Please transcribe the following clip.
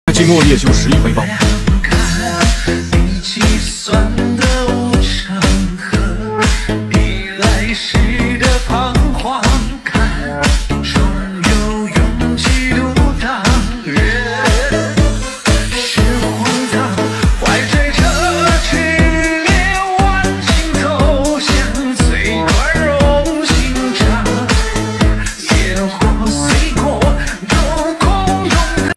寂寞夜修十一回报。 你计算的无常和，一来是。